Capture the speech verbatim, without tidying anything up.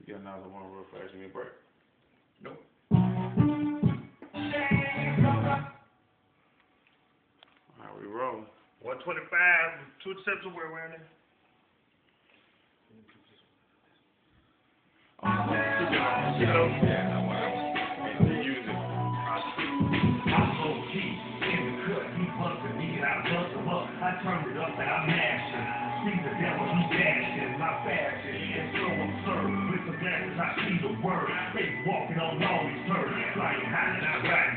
We got another one real fast. Give me a break. Nope. Alright, we rolling. one twenty-five, two accepts somewhere around there. Oh, you know, yeah, I want to use it. I'm low key, in the cut, he busted me, I bust him up, I turned it up and I mashed it. See the devil, he dashing, my fashion is so absurd. With the glasses, I see the word. They walking on all these turds, flying high and I ride